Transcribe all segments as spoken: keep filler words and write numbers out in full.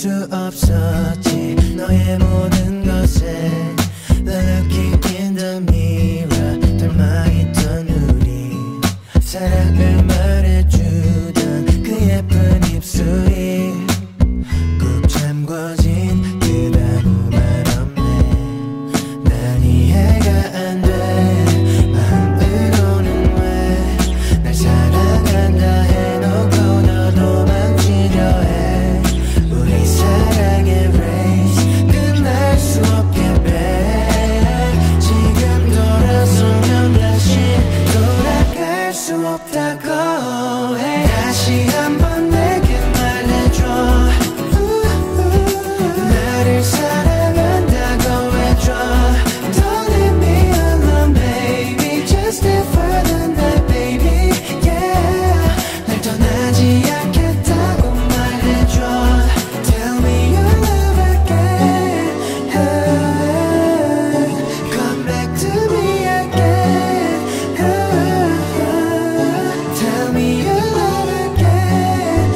수 없었지 너의 모든 것에 The looking in the mirror 닮아있던 우리 사랑을 말해주던 그 예쁜 입술이 꾹 잠궈진 그다고 말 없네 난 이해가 안 돼 마음으로는 왜 날 사랑한다 해놓고 너도 망치려 해 우리 사랑의 race 끝날 수 없게 babe 지금 돌아서면 다시 돌아갈 수 없다고 해 다시 한번 내게 말해줘 나를 사랑한다고 해줘 Don't leave me alone baby Just stay further than baby yeah 날 떠나지 않겠다고 말해줘 Tell me your love again Come back to me again Tell me your love again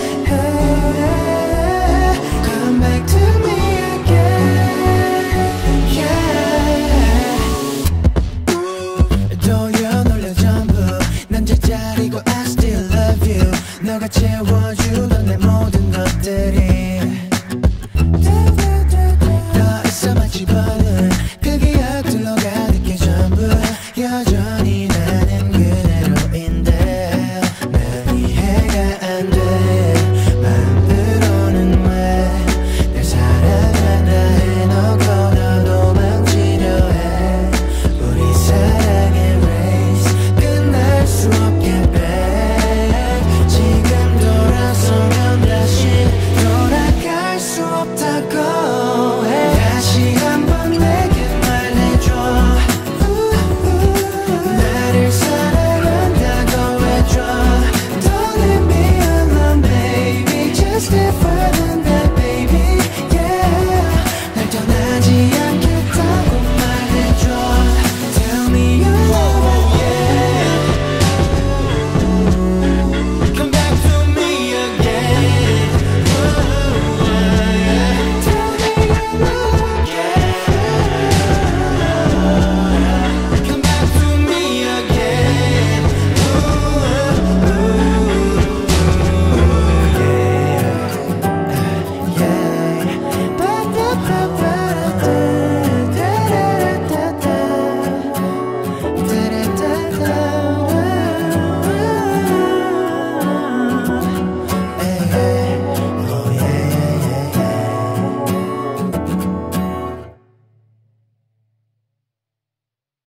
Come back to me again yeah 돌려놀려 전부 난 제자리고 I still love you 너가 채워주던 내 모든